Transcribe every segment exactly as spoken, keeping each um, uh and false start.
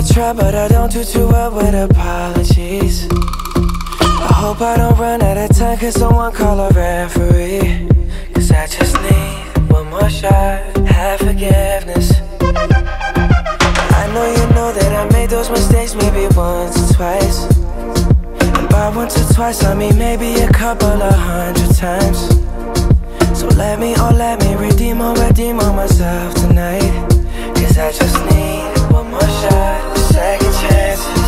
I try, but I don't do too well with apologies. I hope I don't run out of time, cause someone call a referee. Cause I just need one more shot, have forgiveness. I know you know that I made those mistakes maybe once or twice. And by once or twice I mean maybe a couple of hundred times. So let me, oh let me redeem or redeem on myself tonight. Cause I just need one more shot, second chances.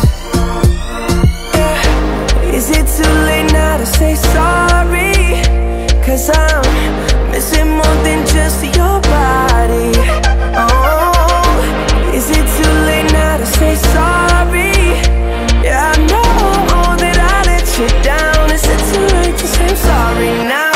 Yeah. Is it too late now to say sorry? Cause I'm missing more than just your body. Oh, is it too late now to say sorry? Yeah, I know that I let you down. Is it too late to say I'm sorry now?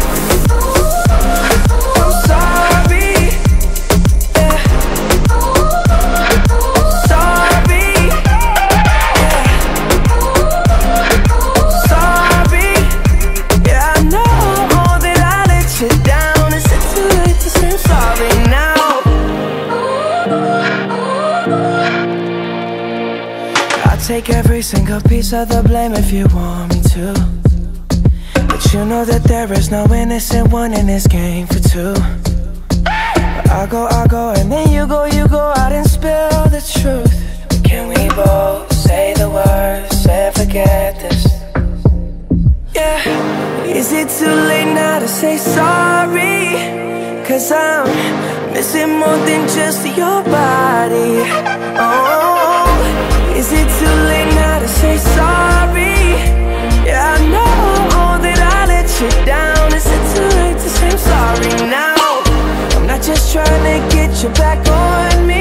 Take every single piece of the blame if you want me to. But you know that there is no innocent one in this game for two. But I go, I go, and then you go, you go out and spill the truth. But can we both say the words and forget this? Yeah. Is it too late now to say sorry? Cause I'm missing more than just your body. Oh, is it too late now to say sorry? Yeah, I know that I let you down. Is it too late to say I'm sorry now? I'm not just trying to get you back on me.